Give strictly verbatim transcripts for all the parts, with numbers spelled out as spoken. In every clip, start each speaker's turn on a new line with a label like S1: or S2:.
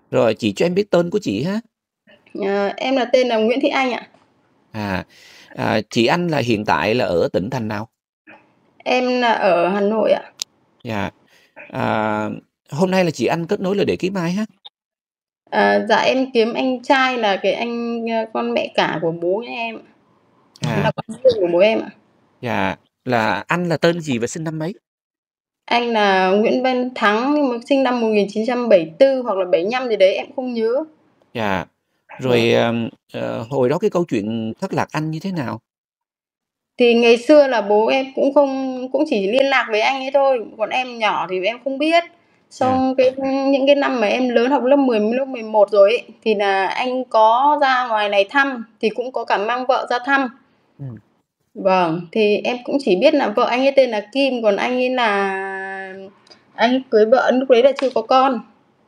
S1: Rồi, chị cho em biết tên của chị ha.
S2: Ờ, em là tên là Nguyễn Thị Anh ạ.
S1: À, à, chị Anh là hiện tại là ở tỉnh thành nào?
S2: Em là ở Hà Nội ạ.
S1: Dạ. À, hôm nay là chị Anh kết nối là để kiếm ai ha?
S2: À, dạ em kiếm anh trai là cái anh ờ, con mẹ cả của bố em,
S1: À,
S2: là con riêng của bố em ạ.
S1: dạ. Là anh là tên gì và sinh năm mấy?
S2: Anh là Nguyễn Văn Thắng nhưng mà sinh năm một nghìn chín trăm bảy tư hoặc là bảy nhăm gì đấy em không nhớ.
S1: Dạ.
S2: Vâng.
S1: Rồi ờm, ờ, hồi đó cái câu chuyện thất lạc anh như thế nào?
S2: Thì ngày xưa là bố em cũng không cũng chỉ liên lạc với anh ấy thôi, còn em nhỏ thì em không biết.
S1: À,
S2: Xong cái những cái năm mà em lớn học lớp mười, lớp mười một rồi ấy, thì là anh có ra ngoài này thăm, thì cũng có cả mang vợ ra thăm.
S1: ừm,
S2: Vâng, thì em cũng chỉ biết là vợ anh ấy tên là Kim, còn anh ấy là anh ấy cưới vợ lúc đấy là chưa có con.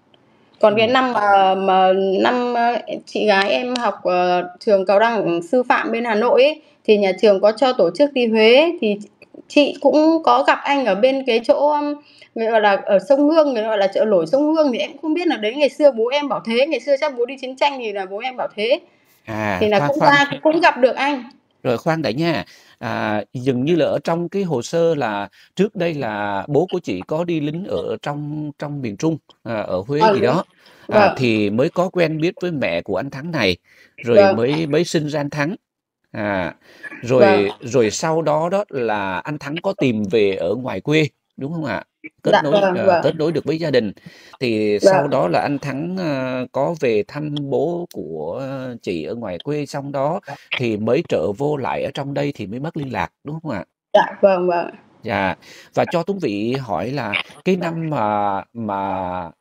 S2: Còn cái
S1: ừm,
S2: năm mà mà năm, ơ, chị gái em học, ờ, trường cao đẳng sư phạm bên Hà Nội ấy, thì nhà trường có cho tổ chức đi Huế, thì chị cũng có gặp anh ở bên cái chỗ, ưm, người gọi là, ở sông Hương, người gọi là chợ nổi sông Hương, thì em cũng không biết là đấy ngày xưa bố em bảo thế, ngày xưa chắc bố đi chiến tranh thì là bố em bảo thế.
S1: à,
S2: Thì là
S1: khoan,
S2: cũng
S1: khoan,
S2: ra cũng gặp được anh.
S1: rồi khoan đã nha. À, dường như là ở trong cái hồ sơ là trước đây là bố của chị có đi lính ở trong trong miền Trung, à, ở Huế
S2: Ờ,
S1: gì đó. À,
S2: vâng,
S1: thì mới có quen biết với mẹ của anh Thắng này, rồi
S2: vâng,
S1: mới mới sinh ra anh Thắng. À,
S2: vâng,
S1: rồi rồi sau đó đó là anh Thắng có tìm về ở ngoài quê, đúng không ạ? Kết
S2: dạ
S1: nối,
S2: vâng,
S1: ờ,
S2: vâng,
S1: kết nối được với gia đình. Thì sau
S2: vâng,
S1: đó là anh Thắng, ờ, có về thăm bố của chị ở ngoài quê, xong đó thì mới trở vô lại ở trong đây thì mới mất liên lạc, đúng không ạ?
S2: dạ vâng, vâng.
S1: Dạ. Và cho Tuấn Vy hỏi là cái năm mà mà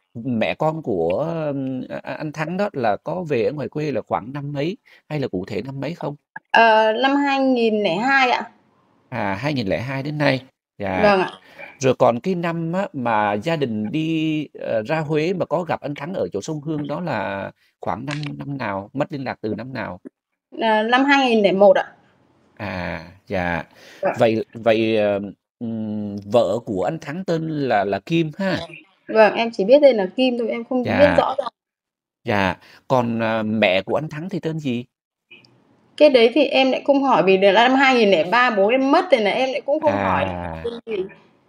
S1: mẹ con của, ưm, a, a, anh Thắng đó là có về ở ngoài quê là khoảng năm mấy, hay là cụ thể năm mấy không?
S2: Ờ, năm hai nghìn lẻ hai ạ.
S1: À, hai nghìn lẻ hai đến nay. Dạ.
S2: Vâng ạ.
S1: Rồi còn cái năm á, mà gia đình đi, ờ, ra Huế mà có gặp anh Thắng ở chỗ sông Hương đó là khoảng năm năm nào? Mất liên lạc từ năm nào?
S2: Ờ, năm hai nghìn lẻ một ạ.
S1: À, dạ.
S2: Vâng.
S1: Vậy vậy, ờ, ừm, vợ của anh Thắng tên là là Kim ha?
S2: Vâng, em chỉ biết tên là Kim thôi, em không biết
S1: Dạ,
S2: rõ ràng.
S1: dạ. Còn, à, mẹ của anh Thắng thì tên gì?
S2: Cái đấy thì em lại không hỏi vì là năm hai nghìn lẻ ba bố em mất thì là em lại cũng không hỏi
S1: À,
S2: tên gì.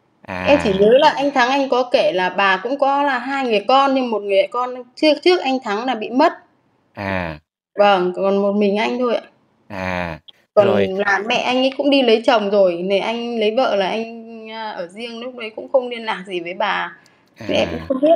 S2: Em chỉ
S1: à,
S2: nhớ là anh Thắng anh có kể là bà cũng có là hai người con nhưng một người con trước trước anh Thắng là bị mất.
S1: à,
S2: Vâng, còn một mình anh thôi ạ.
S1: à. Rồi,
S2: Còn là mẹ anh ấy cũng đi lấy chồng rồi, này anh lấy vợ là anh, a, ở riêng, lúc đấy cũng không liên lạc gì với bà, nên em cũng
S1: à.
S2: không biết.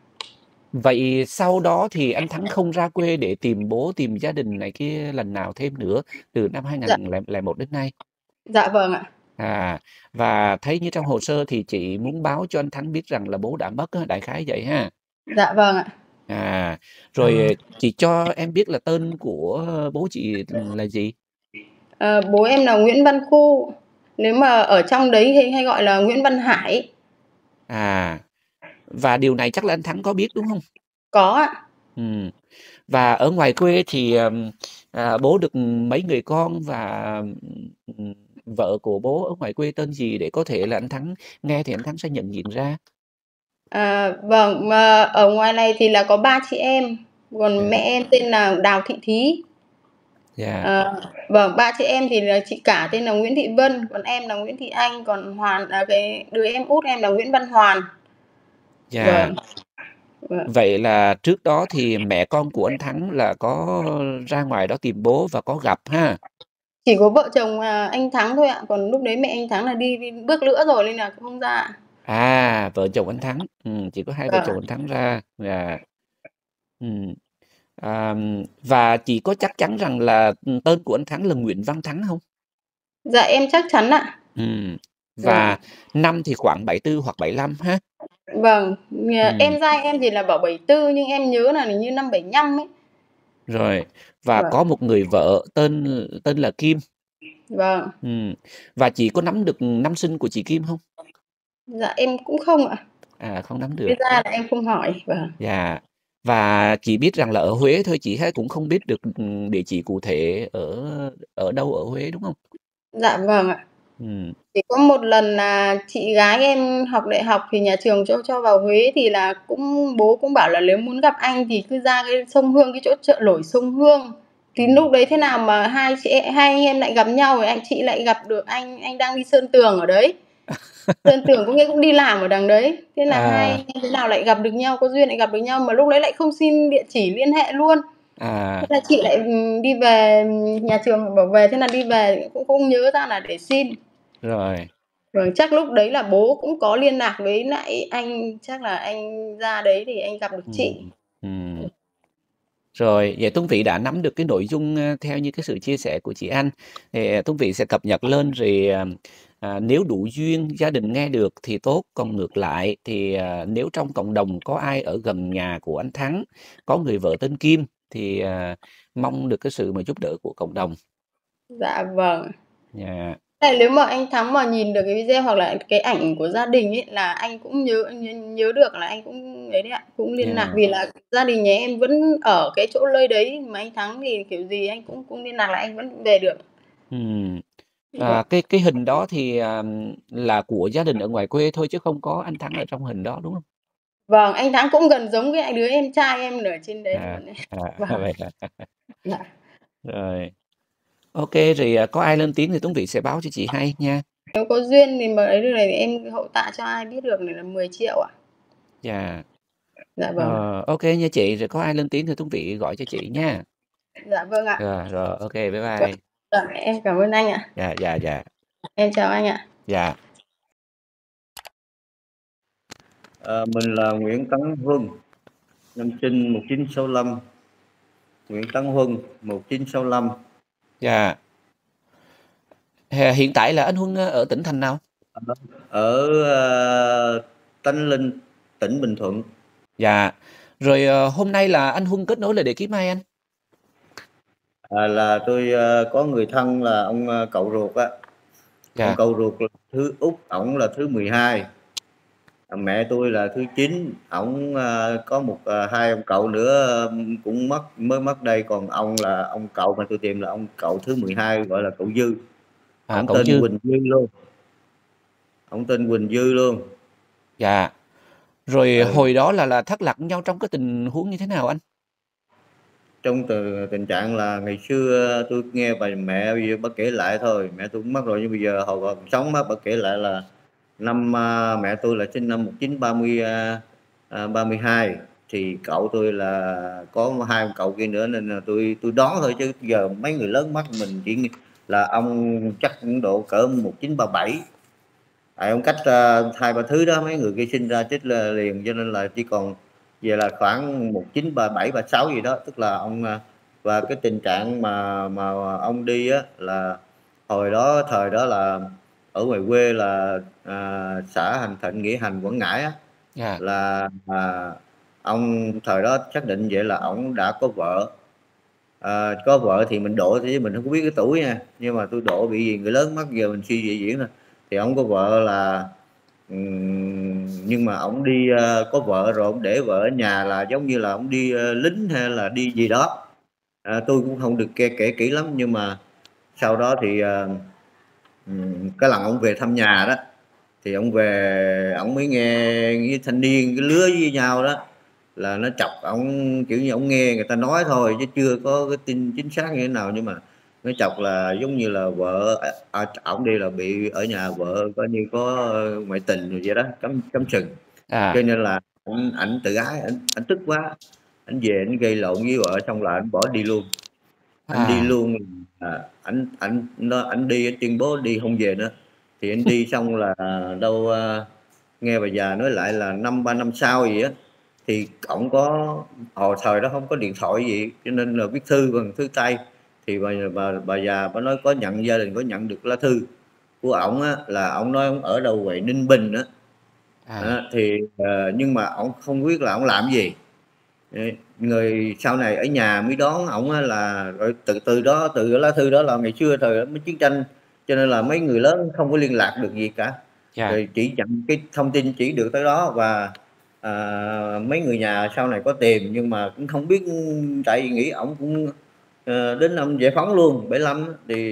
S1: Vậy sau đó thì anh Thắng không ra quê để tìm bố, tìm gia đình này kia lần nào thêm nữa từ năm
S2: Dạ,
S1: hai nghìn lẻ một đến nay.
S2: dạ vâng ạ.
S1: À, và thấy như trong hồ sơ thì chị muốn báo cho anh Thắng biết rằng là bố đã mất á, đại khái vậy ha.
S2: Dạ vâng ạ.
S1: À, rồi ờ, chị cho em biết là tên của bố chị là gì?
S2: Ờ, bố em là Nguyễn Văn Khu, nếu mà ở trong đấy thì hay gọi là Nguyễn Văn Hải.
S1: À, và điều này chắc là anh Thắng có biết đúng không?
S2: Có ạ.
S1: Ừm. Và ở ngoài quê thì, ờm, à, bố được mấy người con và, ừm, vợ của bố ở ngoài quê tên gì để có thể là anh Thắng nghe thì anh Thắng sẽ nhận diện ra?
S2: À, vâng, mà ở ngoài này thì là có ba chị em, còn mẹ
S1: Dạ,
S2: em tên là Đào Thị Thí.
S1: dạ,
S2: Ờ, vâng, ba chị em thì là chị cả tên là Nguyễn Thị Vân, còn em là Nguyễn Thị Anh, còn Hoàn là cái đứa em út em là Nguyễn Văn Hoàn.
S1: dạ.
S2: Vâng, vâng.
S1: Vậy là trước đó thì mẹ con của anh Thắng là có ra ngoài đó tìm bố và có gặp ha?
S2: Chỉ có vợ chồng, à, anh Thắng thôi ạ, còn lúc đấy mẹ anh Thắng là đi đi bước nữa rồi nên là cũng không ra.
S1: À, vợ chồng anh Thắng, ừm, chỉ có hai vợ chồng
S2: Vâng.
S1: anh Thắng ra, dạ. Ừm. À, và chị có chắc chắn rằng là, tên của anh Thắng là Nguyễn Văn Thắng không?
S2: Dạ em chắc chắn ạ.
S1: Ừm,
S2: Vâng.
S1: và năm thì khoảng bảy tư hoặc bảy lăm ha?
S2: Vâng, ờ,
S1: Ừm,
S2: em trai em thì là bảo bảy tư nhưng em nhớ là hình như năm bảy nhăm ấy.
S1: rồi, và
S2: Vâng,
S1: có một người vợ tên tên là Kim.
S2: vâng.
S1: Ừm, và chị có nắm được năm sinh của chị Kim không?
S2: Dạ em cũng không ạ.
S1: À, không nắm
S2: Bây
S1: được.
S2: ra là em không hỏi. Vâng.
S1: Dạ, và chị biết rằng là ở Huế thôi, chị ha cũng không biết được, ừm, địa chỉ cụ thể ở ở đâu ở Huế, đúng không?
S2: Dạ vâng ạ.
S1: Ừm.
S2: Chỉ có một lần là chị gái em học đại học thì nhà trường cho cho vào Huế thì là cũng bố cũng bảo là nếu muốn gặp anh thì cứ ra cái sông Hương, cái chỗ chợ nổi sông Hương. Thì
S1: Ừm.
S2: núc đấy thế nào mà hai chị e hai anh em lại gặp nhau, rồi anh chị lại gặp được anh anh đang đi sơn tường ở đấy. Sơn tường có nghĩa cũng đi làm ở đằng đấy, thế là hai anh
S1: À.
S2: em thế nào lại gặp được nhau, có duyên lại gặp được nhau mà lúc đấy lại không xin địa chỉ liên hệ luôn. Thế
S1: À.
S2: là chị lại, ừm, đi về, nhà trường bảo về, thế là đi về cũng không nhớ ra là để xin.
S1: Rồi.
S2: Vâng, chắc lúc đấy là bố cũng có liên lạc với lại anh, chắc là anh ra đấy thì anh gặp được chị.
S1: Ừm, ừm. Rồi, vậy Tuấn Vy đã nắm được cái nội dung, ơ, theo như cái sự chia sẻ của chị Anh, thì, à, Tuấn Vy sẽ cập nhật lên rồi, à, à, nếu đủ duyên gia đình nghe được thì tốt, còn ngược lại thì, à, nếu trong cộng đồng có ai ở gần nhà của anh Thắng, có người vợ tên Kim thì, à, mong được cái sự mà giúp đỡ của cộng đồng.
S2: Dạ vâng.
S1: Yeah.
S2: Thế nếu mà anh Thắng mà nhìn được cái video hoặc là cái ảnh của gia đình ấy là anh cũng nhớ nhớ nhớ được là anh cũng ấy đấy ạ, cũng liên lạc
S1: Yeah.
S2: vì là gia đình nhà em vẫn ở cái chỗ lơi đấy, mà anh Thắng thì kiểu gì anh cũng cũng liên lạc là anh vẫn về được.
S1: Ừm.
S2: Vâng.
S1: À, cái cái hình đó thì, à, là của gia đình ở ngoài quê thôi chứ không có anh Thắng ở trong hình đó, đúng không?
S2: Vâng, anh Thắng cũng gần giống cái đứa em trai em ở trên đấy
S1: À,
S2: luôn ấy.
S1: à,
S2: Vâng.
S1: vậy hả?
S2: Dạ.
S1: Rồi. OK, rồi, à, có ai lên tiếng thì Tuấn Vy sẽ báo cho chị hay nha.
S2: Nếu có duyên thì mà ấy được này thì em hậu tạ cho ai biết được này là mười triệu ạ.
S1: Yeah.
S2: Dạ vâng.
S1: Ờ, OK nha chị, rồi có ai lên tiếng thì Tuấn Vy gọi cho chị nha.
S2: Dạ vâng ạ.
S1: Rồi, rồi, OK, bye
S2: Vâng,
S1: bye.
S2: dạ, em cảm ơn anh ạ.
S1: Dạ, dạ, dạ.
S2: Em chào anh ạ.
S1: Dạ.
S3: Ờ, mình là Nguyễn Tấn Huân, năm sinh một chín sáu lăm. Nguyễn Tấn Huân, một chín sáu lăm.
S1: Dạ. Hè hiện tại là anh Huân, ơ, ở tỉnh thành nào?
S3: Ở, ơ, Tánh Linh, tỉnh Bình Thuận.
S1: Dạ. Rồi, ờ, hôm nay là anh Huân kết nối lại để kiếm ai anh?
S3: À, là tôi, ơ, có người thân là ông, ơ, cậu ruột á. Ông
S1: Dạ.
S3: cậu ruột là thứ Út, ổng là thứ mười hai. À, mẹ tôi là thứ chín, ổng, a, có một, à, hai ông cậu nữa, ưm, cũng mất mới mất đây, còn ông là ông cậu mà tôi tìm là ông cậu thứ mười hai, gọi là cậu Dư.
S1: À,
S3: Ổng
S1: cậu
S3: tên
S1: Dư.
S3: Huỳnh Dư luôn. Ổng tên Huỳnh Dư luôn.
S1: Dạ. Rồi
S3: Ừ.
S1: hồi đó là là thất lạc nhau trong cái tình huống như thế nào anh?
S3: Trong từ tình trạng là ngày xưa tôi nghe bà mẹ bây giờ bà kể lại thôi, mẹ tôi cũng mất rồi nhưng bây giờ hồi còn sống á, bà kể lại là năm, a, mẹ tôi là sinh năm một chín ba mươi, a, à, ba mươi hai, thì cậu tôi là có hai ông cậu kia nữa nên là tôi tôi đoán thôi chứ giờ mấy người lớn mắt mình chỉ ng là ông chắc cũng độ cỡ một chín ba bảy. Tại ông cách, a, hai ba thứ đó, mấy người kia sinh ra chết là liền cho nên là chỉ còn về là khoảng một chín ba bảy, ba sáu gì đó, tức là ông, a và cái tình trạng mà mà ông đi á là hồi đó thời đó là ở ngoài quê là, à, xã Hành Thịnh, Nghĩa Hành, Quảng Ngãi á,
S1: Dạ.
S3: là, à, ông thời đó xác định vậy là ổng đã có vợ. Ờ, có vợ thì mình độ chứ mình hông có biết cái tuổi nha, nhưng mà tôi độ bị gì người lớn mắc giờ mình suy diễn diễn thôi. Thì ổng có vợ là ừm, nhưng mà ổng đi, ơ, có vợ rồi ổng để vợ ở nhà là giống như là ổng đi, ơ, lính hay là đi gì đó. À, tôi cũng hông được ke kể kỹ lắm nhưng mà sau đó thì, ờ, ừm, cái lần ổng về thăm nhà đó, thì ổng về ổng mới nghe với thanh niên cái lứa với nhau đó, là nó chọc ổng, kiểu như, ổng nghe người ta nói thôi chứ chưa có cái tin chính xác như thế nào, nhưng mà nó chọc là giống như là vợ à, à, ổng đi là bị ở nhà vợ coi như có, ơ, ngoại tình rồi vậy đó, cắm cắm sừng.
S1: À.
S3: Cho nên là ảnh ảnh tự ái, ảnh ảnh tức quá, ảnh về ảnh gây lộn với vợ xong là ảnh bỏ đi luôn. Ảnh đi
S1: À.
S3: luôn, à, ảnh ảnh nó ảnh đi ảnh tuyên bố đi hông về nữa. Thì ảnh đi xong là đâu, a, nghe bà già nói lại là năm ba năm sau gì á, thì ổng có hồi thời đó hông có điện thoại gì, cho nên là viết thư bằng thư tay. Thì bà bà bà già bả nói có nhận gia đình có nhận được lá thư của ổng á, là ổng nói ổng ở đâu vậy Ninh Bình á.
S1: À.
S3: Á, thì, ờ, nhưng mà ổng không biết là ổng làm cái gì. Ê, người sau này ở nhà mới đón ổng á là rồi từ từ đó từ cái lá thư đó là ngày xưa thời mới chiến tranh, cho nên là mấy người lớn không có liên lạc được gì cả.
S1: Dạ.
S3: Rồi chỉ nhận cái thông tin chỉ được tới đó và, à, mấy người nhà sau này có tìm nhưng mà cũng không biết tại vì nghĩ ổng cũng, ờ, đến năm giải phóng luôn, bảy lăm á, thì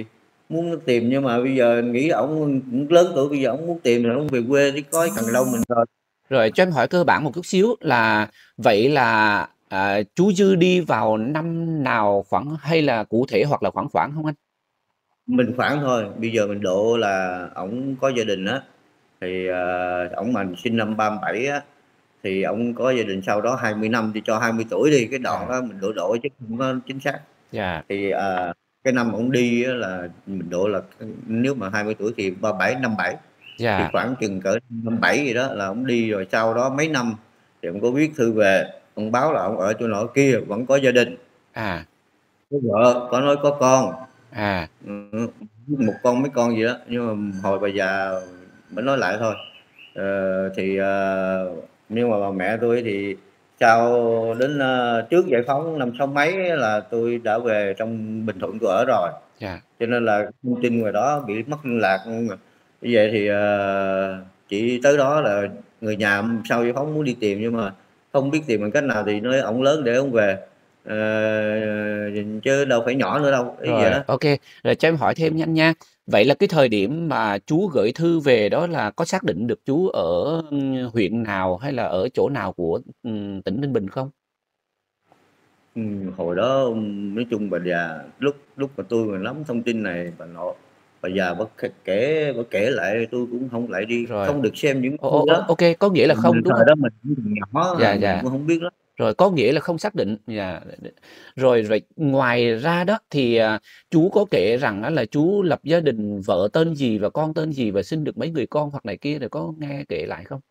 S3: muốn tìm, nhưng mà bây giờ nghĩ ổng cũng lớn tuổi, bây giờ ổng muốn tìm thì ổng về quê chứ có thằng đâu mình rồi.
S1: Rồi cho em hỏi cơ bản một chút xíu là vậy là à, chú Dư đi vào năm nào khoảng, hay là cụ thể hoặc là khoảng khoảng không anh?
S3: Mình khoảng thôi, bây giờ mình độ là ổng có gia đình á, thì uh, ổng mà sinh năm ba mươi bảy á, thì ổng có gia đình sau đó hai mươi năm thì cho hai mươi tuổi đi, cái đoạn
S1: Dạ.
S3: đó mình độ độ chứ không có chính xác.
S1: Dạ.
S3: Thì à, cái năm ổng đi á, là mình độ là nếu mà hai mươi tuổi thì ba mươi bảy, năm mươi bảy, thì
S1: Dạ.
S3: khoảng chừng cỡ năm mươi bảy gì đó là ổng đi rồi. Sau đó mấy năm thì ổng có viết thư về, ông báo là ông ở chỗ nọ kia vẫn có gia đình,
S1: À.
S3: có vợ, có nói có con,
S1: À.
S3: ừ, một con mấy con gì đó, nhưng mà hồi bà già mới nói lại thôi. Ờ, thì uh, nhưng mà bà mẹ tôi thì sau đến uh, trước giải phóng năm sáu mấy là tôi đã về trong Bình Thuận tôi ở rồi.
S1: Dạ.
S3: Cho nên là thông tin ngoài đó bị mất liên lạc. Như vậy thì uh, chỉ tới đó là người nhà sau giải phóng muốn đi tìm, nhưng mà không biết tìm bằng cách nào, thì nói ổng lớn để ổng về. Ờ, chứ đâu phải nhỏ nữa đâu, ý vậy
S1: Rồi,
S3: đó.
S1: ok. Rồi cho em hỏi thêm nhanh nha. Vậy là cái thời điểm mà chú gửi thư về đó là có xác định được chú ở ừm, huyện nào hay là ở chỗ nào của ừm, tỉnh Ninh Bình không?
S3: Ừ, hồi đó ừm, nói chung bà già lúc lúc mà tôi mà nắm thông tin này, bà nội bà già bà kể kể- bà kể lại tôi cũng không lại đi,
S1: Rồi.
S3: không được xem những
S1: Ô,
S3: thư
S1: ô, ô,
S3: đó.
S1: ok, có nghĩa là không
S3: Mình
S1: đúng
S3: thời
S1: không?
S3: đó mình cũng còn nhỏ
S1: Dạ,
S3: à, mình
S1: dạ.
S3: cũng không biết lắm.
S1: Rồi có nghĩa là không xác định. Dạ. Rồi, rồi ngoài ra đó thì à, chú có kể rằng á là chú lập gia đình, vợ tên gì và con tên gì và sinh được mấy người con hoặc này kia, rồi có nghe kể lại không?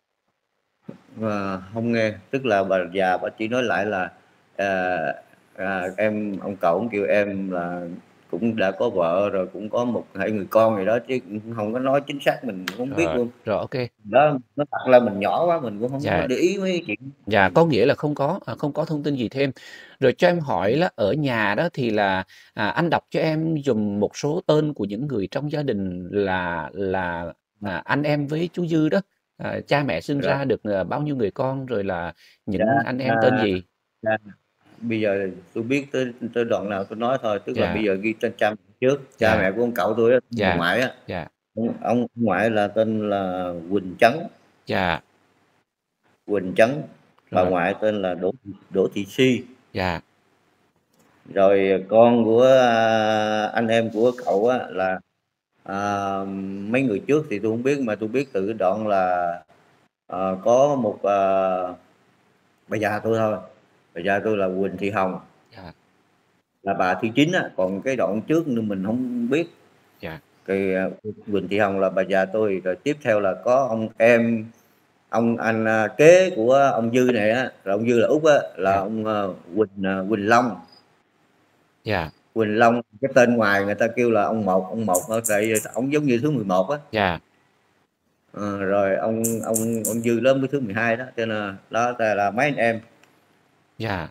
S3: Và không nghe, tức là bà già bà chỉ nói lại là à, à, em ông cậu cũng kêu em là cũng đã có vợ rồi, cũng có một hai người con gì đó, chứ cũng không có nói chính xác, mình cũng không biết
S1: Rồi,
S3: luôn.
S1: rồi ok.
S3: Đó, nó thật là mình nhỏ quá, mình cũng không có
S1: Dạ.
S3: để ý mấy chuyện.
S1: Dạ, có nghĩa là không có à, không có thông tin gì thêm. Rồi cho em hỏi là ở nhà đó thì là à, anh đọc cho em dùm một số tên của những người trong gia đình là là à, anh em với chú Dư đó. À, cha mẹ sinh
S3: Rồi,
S1: ra được à, bao nhiêu người con, rồi là
S3: dạ,
S1: những anh em tên
S3: à,
S1: gì?
S3: dạ. Bây giờ tôi biết tới tới đoạn nào tôi nói thôi, tức là bây
S1: Dạ.
S3: giờ ghi tên cha mẹ trước. Cha
S1: Dạ.
S3: mẹ của ông cậu tôi á, người
S1: Dạ.
S3: ngoại á,
S1: Dạ.
S3: ông, ông ngoại là tên là Quỳnh Chấn,
S1: Dạ.
S3: Quỳnh Chấn. Bà
S1: Rồi.
S3: ngoại tên là Đỗ Đỗ Thị Si.
S1: Dạ.
S3: Rồi con của à, anh em của cậu á là à, mấy người trước thì tôi không biết, mà tôi biết từ cái đoạn là à, có một à, bà già tôi thôi, bà già tôi là Quỳnh Thị Hồng,
S1: Dạ.
S3: là bà Thị Chính á, còn cái đoạn trước nữa mình không biết.
S1: Dạ.
S3: Thì à, Quỳnh Thị Hồng là bà già tôi, rồi tiếp theo là có ông em ông anh à, kế của ông Dư này á, là ông Dư là út á, là
S1: Dạ.
S3: ông à, Quỳnh à, Quỳnh Long.
S1: Dạ.
S3: Quỳnh Long, cái tên ngoài người ta kêu là ông một, ông một ở tại ông giống như thứ mười một á.
S1: Dạ.
S3: Ờ, rồi ông ông ông Dư lớn với thứ mười hai đó, cho nên đó là, là mấy anh em.
S1: Dạ.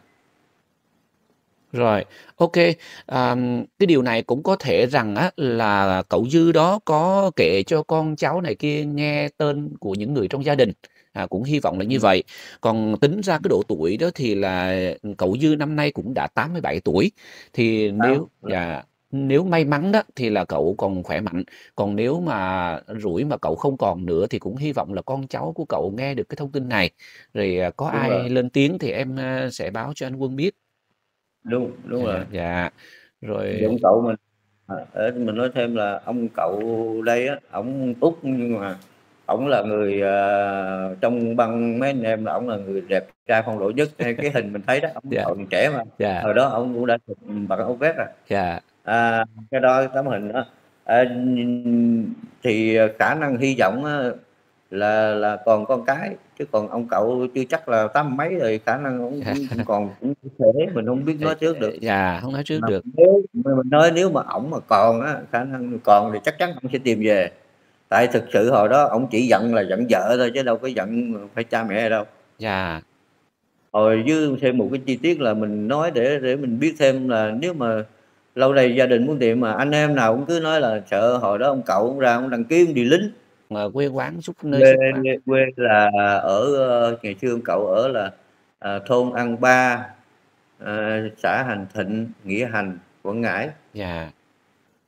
S1: Rồi, ok. À, cái điều này cũng có thể rằng á là cậu Dư đó có kể cho con cháu này kia nghe tên của những người trong gia đình. À, cũng hy vọng là như
S3: Ừ.
S1: vậy. Còn tính ra cái độ tuổi đó thì là cậu Dư năm nay cũng đã tám mươi bảy tuổi. Thì nếu
S3: Đó.
S1: dạ, nếu may mắn đó thì là cậu còn khỏe mạnh. Còn nếu mà rủi mà cậu không còn nữa thì cũng hy vọng là con cháu của cậu nghe được cái thông tin này. Rồi à, có
S3: Đúng rồi,
S1: ai lên tiếng thì em à, sẽ báo cho anh Quân biết.
S3: đúng đúng rồi.
S1: Dạ, dạ.
S3: Thì
S1: Rồi.
S3: ông cậu mình à, để mình nói thêm là ông cậu đây á, ổng út nhưng mà ổng là người à, trong băng mấy anh em là ổng là người đẹp trai phong độ nhất. Hay cái hình mình thấy đó, ổng
S1: Dạ.
S3: còn trẻ mà,
S1: Dạ.
S3: hồi đó ổng cũng đã chụp bằng ống vét rồi.
S1: Dạ.
S3: À, cái đó tấm hình đó à, thì khả năng hy vọng á, là là còn con cái, chứ còn ông cậu chưa chắc, là tám mấy rồi, khả năng ông
S1: Dạ.
S3: cũng, cũng còn cũng thể, mình không biết
S1: Dạ,
S3: nói trước được.
S1: dạ, không nói trước
S3: Mà
S1: được.
S3: nếu mình nói nếu mà ổng mà còn á, khả năng còn thì chắc chắn ông sẽ tìm về, tại thực sự hồi đó ổng chỉ giận là giận vợ thôi, chứ đâu có giận phải cha mẹ đâu.
S1: Dạ.
S3: Rồi với thêm một cái chi tiết là mình nói để để mình biết thêm là nếu mà lâu nay gia đình muốn tìm mà anh em nào cũng cứ nói là sợ hồi đó ông cậu ông ra ông đăng ký ông đi lính.
S1: Mà quê quán xuất nơi
S3: Quê
S1: xuất phát.
S3: quê là ở ờ, ngày xưa ông cậu ở là à, thôn An Ba, à, xã Hành Thịnh, Nghĩa Hành, Quảng Ngãi.
S1: Dạ.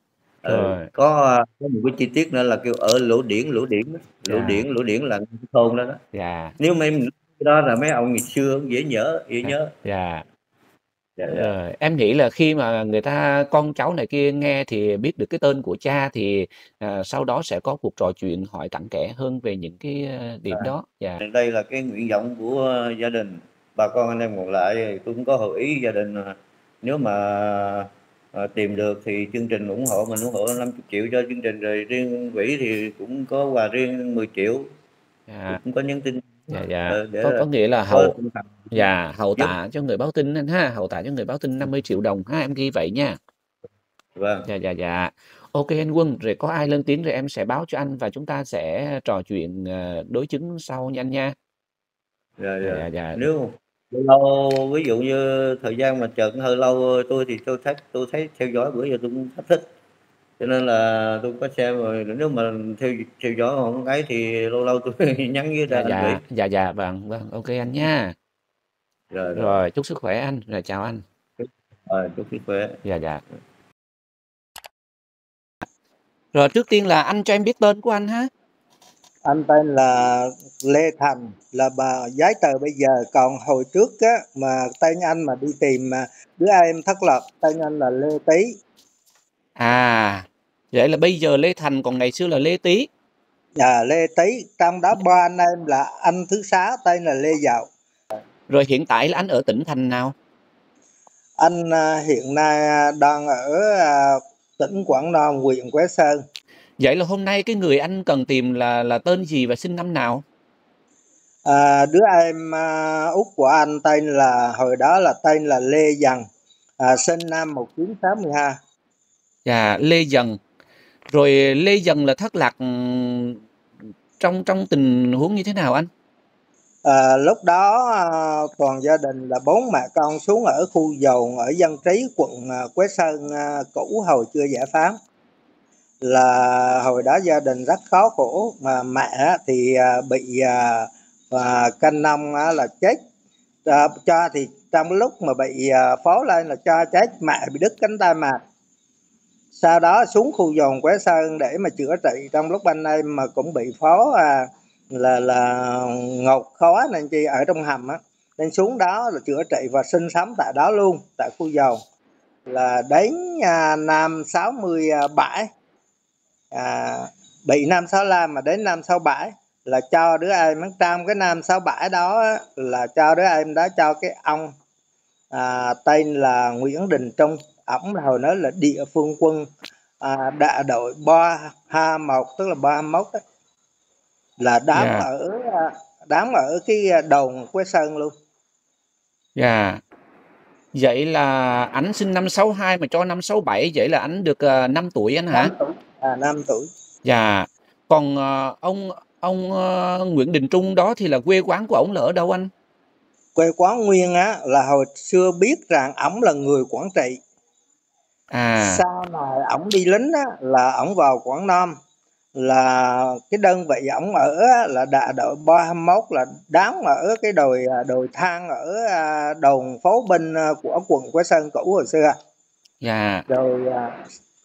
S3: Ừ,
S1: Rồi.
S3: có, a, có một cái chi tiết nữa là kêu ở Lỗ Điển, Lỗ Điển á, Lỗ
S1: Dạ.
S3: Điển, Lỗ Điển là cái thôn đó đó.
S1: Dạ.
S3: Nếu mà em cái đó là mấy ông ngày xưa dễ nhớ, dễ
S1: À,
S3: nhớ.
S1: dạ.
S3: Dạ, dạ.
S1: Rồi, em nghĩ là khi mà người ta con cháu này kia nghe thì biết được cái tên của cha thì, à, sau đó sẽ có cuộc trò chuyện hỏi cặn kẽ hơn về những cái, a, điểm
S3: À,
S1: đó. Dạ.
S3: đây là cái nguyện vọng của gia đình, bà con anh em còn lại thì tôi cũng có hội ý gia đình, à, nếu mà, ờ, tìm được thì chương trình ủng hộ mình ủng hộ năm mươi triệu cho chương trình, rồi riêng quỹ thì cũng có quà riêng mười triệu.
S1: Dạ.
S3: Cũng có nhắn tin,
S1: Dạ, dạ,
S3: ờ, để
S1: có
S3: là
S1: có nghĩa là
S3: có
S1: hậu
S3: tinh thần
S1: dạ, hậu
S3: giúp.
S1: tạ cho người báo tin anh ha, hậu tạ cho người báo tin năm mươi triệu đồng ha, em ghi vậy nha.
S3: Vâng.
S1: Dạ, dạ, dạ. OK anh Quân, rồi có ai lên tiếng rồi em sẽ báo cho anh và chúng ta sẽ trò chuyện, ờ, đối chứng sau nha anh nha.
S3: Dạ,
S1: Dạ,
S3: dạ.
S1: dạ, dạ.
S3: Nếu lâu lâu ví dụ như thời gian mà chờ cũng hơi lâu, tôi thì tôi thấy tôi thấy theo dõi bữa giờ tôi cũng rất thích, cho nên là tôi có xem rồi, nếu mà theo theo dõi mà hổng ấy thì lâu lâu tôi nhắn với
S1: Dạ,
S3: anh Vĩ.
S1: dạ, dạ, dạ, vâng, vâng, OK anh nha.
S3: Rồi, rồi.
S1: Rồi, chúc sức khỏe anh, rồi chào anh.
S3: Rồi, chúc sức khỏe.
S1: Dạ, dạ. Rồi trước tiên là anh cho em biết tên của anh ha.
S4: Anh tên là Lê Thành, là bà giấy tờ bây giờ, còn hồi trước á mà tên anh mà đi tìm mà đứa em thất lạc, tên anh là Lê Tý.
S1: À, vậy là bây giờ Lê Thành còn ngày xưa là Lê Tý.
S4: À, Lê Tý, trong đó ba anh em là anh thứ sáu tên là Lê Dạo.
S1: Rồi hiện tại là anh ở tỉnh thành nào?
S4: Anh à, hiện nay đang ở à, tỉnh Quảng Nam, huyện Quế Sơn.
S1: Vậy là hôm nay cái người anh cần tìm là là tên gì và sinh năm nào?
S4: À, đứa em à, út của anh tên là hồi đó là tên là Lê Dần, à, sinh năm một nghìn chín trăm sáu mươi hai.
S1: Dạ, Lê Dần. Rồi Lê Dần là thất lạc ừm, trong trong tình huống như thế nào anh?
S4: À, lúc đó à, toàn gia đình là bốn mẹ con xuống ở khu dầu ở Dân Trí, quận à, Quế Sơn à, cũ hồi chưa giải phóng. Là hồi đó gia đình rất khó khổ, mà mẹ thì à, bị à, à, canh nông á, là chết. À, cha thì trong lúc mà bị à, phó lên là cha chết, mẹ bị đứt cánh tay mà. Sau đó xuống khu dồn Quế Sơn để mà chữa trị, trong lúc anh em mà cũng bị phó à, là là ngột khó nên chi ở trong hầm á, nên xuống đó là chữa trị và sinh sống tại đó luôn, tại khu dồn. Là đến à, năm sáu mươi bảy, à, bị năm sáu lăm mà đến năm sáu bảy là cho đứa em, trong cái năm sáu bảy đó á, là cho đứa em đó cho cái ông à, tên là Nguyễn Đình Trung. Ổng hồi đó là địa phương quân à, đại đội ba hai mốt, tức là ba mốt đó, là đóng
S1: Dạ,
S4: ở à, đóng ở cái đồn Quế Sơn luôn.
S1: dạ. Vậy là anh sinh năm sáu hai mà cho năm sáu bảy, vậy là anh được uh, năm tuổi anh hả?
S4: năm tuổi. À, năm tuổi.
S1: Dạ. Còn ờ, ông ông ờ, Nguyễn Đình Trung đó thì là quê quán của ổng là ở đâu anh?
S4: Quê quán nguyên á là hồi xưa biết rằng ổng là người Quảng Trị.
S1: À,
S4: Sau này ổng đi lính á, là ổng vào Quảng Nam, là cái đơn vị ổng ở á, là đại đội ba hai mốt, là đóng ở cái đồi đồi thang ở à, đồn phố binh à, của quận Quế Sơn cũ hồi xưa.
S1: dạ,
S4: Rồi à,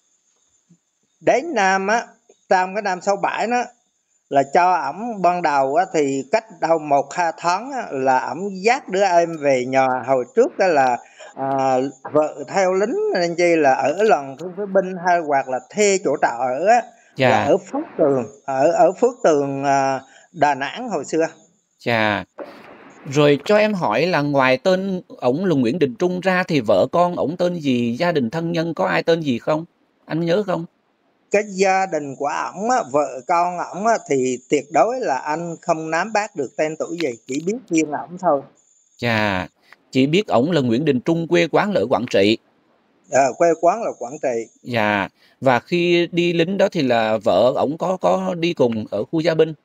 S4: đến năm á, trong cái năm sáu bảy đó là cho ổng ban đầu á, thì cách đâu một hai tháng á, là ổng dắt đứa em về nhà. Hồi trước đó là à, vợ theo lính nên chi là ở lần phía phía binh, hay hoặc là thuê chỗ trọ ở á, là
S1: dạ,
S4: ở Phước Tường, ở ở Phước Tường à, Đà Nẵng hồi xưa.
S1: dạ. Rồi cho em hỏi là ngoài tên ổng là Nguyễn Đình Trung ra thì vợ con ổng tên gì, gia đình thân nhân có ai tên gì không? Anh nhớ không?
S4: Cái gia đình của ổng á, vợ con ổng á, thì tuyệt đối là anh không nắm bắt được tên tuổi gì, chỉ biết riêng ổng thôi.
S1: Chà, chỉ biết ổng là Nguyễn Đình Trung, quê quán là ở Quảng Trị.
S4: À, quê quán là Quảng Trị.
S1: Dạ, và khi đi lính đó thì là vợ ổng có có đi cùng ở khu gia binh.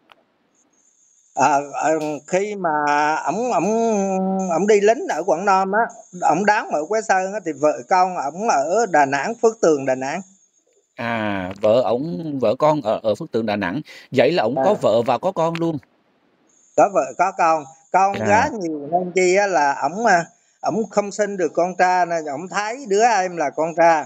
S4: À, à, khi mà ổng ổng ổng đi lính ở Quảng Nam á, ổng đóng ở Quế Sơn á, thì vợ con ổng ở Đà Nẵng, Phước Tường Đà Nẵng.
S1: À, vợ ổng vợ con ở ở Phước Tượng Đà Nẵng. Vậy là ổng
S4: À,
S1: có vợ và có con luôn.
S4: có vợ có con, con
S1: Dạ,
S4: gái nhiều nên chi á, là ổng à, ổng không sinh được con trai nên ổng thấy đứa em là con trai.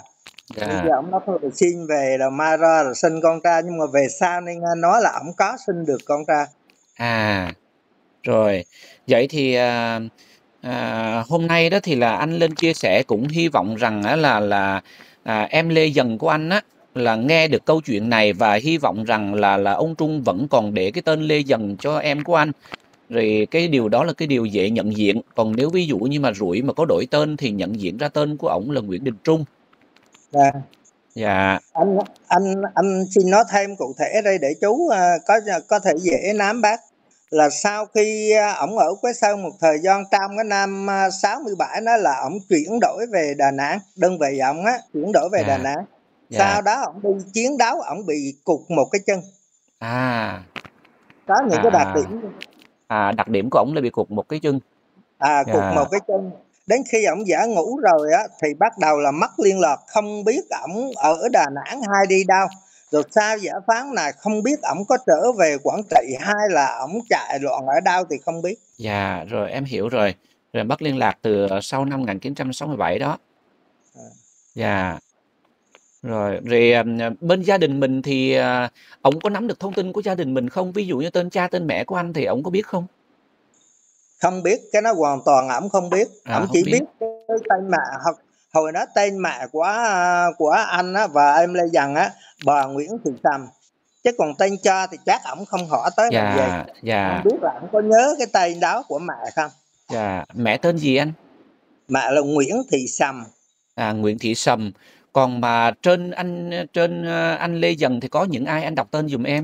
S4: Bây
S1: Dạ.
S4: giờ ổng nói thôi rồi xin về rồi mai ra rồi sinh con trai, nhưng mà về sau nên nghe nói là ổng có sinh được con trai.
S1: À, rồi. Vậy thì à, à, hôm nay đó thì là anh lên chia sẻ cũng hy vọng rằng á, là là à, em Lê Dần của anh á là nghe được câu chuyện này và hy vọng rằng là là ông Trung vẫn còn để cái tên Lê Dần cho em của anh. Rồi cái điều đó là cái điều dễ nhận diện. Còn nếu ví dụ như mà rủi mà có đổi tên thì nhận diện ra tên của ổng là Nguyễn Đình Trung.
S4: Dạ.
S1: Dạ.
S4: Anh anh anh xin nói thêm cụ thể đây để chú à, có có thể dễ nắm bắt, là sau khi à, ổng ở Quế Sơn một thời gian trong cái năm à, sáu mươi bảy đó là ổng chuyển đổi về Đà Nẵng, đơn vị ổng á chuyển đổi về Đà
S1: Dạ.
S4: Nẵng.
S1: Dạ.
S4: Sau đó ổng đi chiến đấu, ổng bị cụt một cái chân.
S1: À.
S4: Có những
S1: À,
S4: cái đặc
S1: à.
S4: điểm
S1: À, đặc điểm của ổng là bị cụt một cái chân.
S4: à cụt
S1: Dạ.
S4: một cái chân. Đến khi ổng giả ngủ rồi á thì bắt đầu là mất liên lạc, không biết ổng ở Đà Nẵng hay đi đâu. Rồi sau giải phán này không biết ổng có trở về Quảng Trị hay là ổng chạy loạn ở đâu thì không biết.
S1: Dạ, rồi em hiểu rồi. Rồi mất liên lạc từ sau năm một nghìn chín trăm sáu mươi bảy đó.
S4: À.
S1: Dạ. Rồi, rồi à, bên gia đình mình thì à, ông có nắm được thông tin của gia đình mình không? Ví dụ như tên cha, tên mẹ của anh thì ông có biết không?
S4: Không biết, cái nó hoàn toàn ổng không biết.
S1: À,
S4: Ổng
S1: không
S4: chỉ
S1: biết.
S4: biết cái tên mẹ, hoặc hồi đó tên mẹ của của anh á, và em Lê Dần á, bà Nguyễn Thị Sầm. Chứ còn tên cha thì chắc ổng không hỏi tới làm gì.
S1: Dạ, dạ,
S4: Không biết là ổng có nhớ cái tên đó của mẹ không.
S1: dạ. Mẹ tên gì anh?
S4: Mẹ là Nguyễn Thị Sầm.
S1: À, Nguyễn Thị Sầm. Còn mà trên anh trên ờ, anh Lê Dần thì có những ai, anh đọc tên giùm em?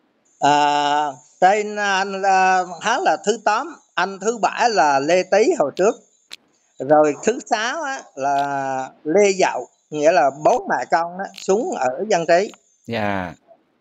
S4: À, tên anh là hắn là thứ tám, anh thứ bảy là Lê Tý hồi trước, rồi thứ sáu á, là Lê Dậu, nghĩa là bốn mẹ con đó, xuống ở Dân Trí.
S1: Dạ.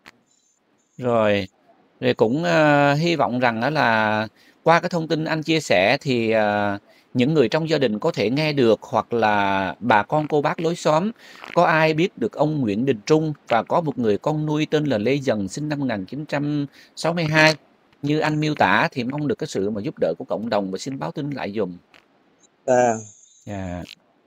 S1: Rồi, rồi cũng ờ, hy vọng rằng đó là qua cái thông tin anh chia sẻ thì ờ, những người trong gia đình có thể nghe được, hoặc là bà con cô bác lối xóm có ai biết được ông Nguyễn Đình Trung và có một người con nuôi tên là Lê Dần sinh năm một nghìn chín trăm sáu mươi hai như anh miêu tả, thì mong được cái sự mà giúp đỡ của cộng đồng và xin báo tin lại dùm.
S4: À.
S1: Dạ.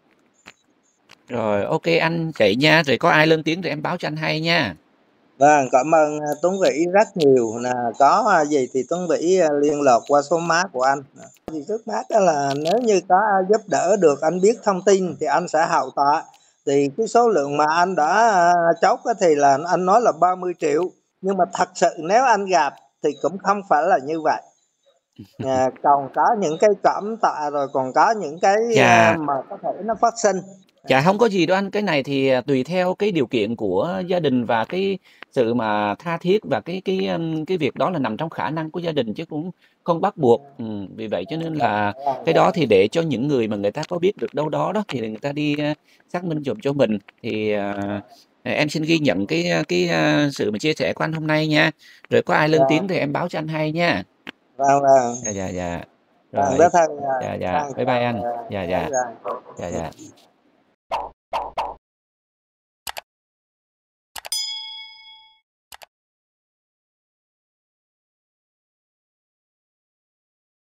S1: Rồi, ok anh vậy nha, rồi có ai lên tiếng thì em báo cho anh hay nha.
S4: Vâng, cảm ơn Tuấn Vĩ rất nhiều. Là có gì thì Tuấn Vĩ liên lạc qua số má của anh. Thì trước mắt đó là nếu như có giúp đỡ được, anh biết thông tin thì anh sẽ hậu tạ. Thì cái số lượng mà anh đã chốt thì là anh nói là ba mươi triệu. Nhưng mà thật sự nếu anh gặp thì cũng không phải là như vậy. À, còn có những cái cảm tạ, rồi còn có những cái
S1: Dạ.
S4: mà có thể nó phát sinh.
S1: Dạ không có gì đâu anh, cái này thì tùy theo cái điều kiện của gia đình và cái sự mà tha thiết, và cái cái um, cái việc đó là nằm trong khả năng của gia đình chứ cũng không bắt buộc. Ừ, vì vậy cho nên là cái đó thì để cho những người mà người ta có biết được đâu đó đó thì người ta đi uh, xác minh dùm cho mình. Thì uh, em xin ghi nhận cái cái uh, sự mà chia sẻ của anh hôm nay nha. Rồi có ai lên tiếng thì em báo cho anh hay nha.
S4: Vâng, vâng.
S1: Dạ dạ dạ.
S4: Vâng,
S1: Rồi.
S4: rất thân.
S1: Dạ dạ. Bye bye anh. Dạ dạ. Dạ dạ.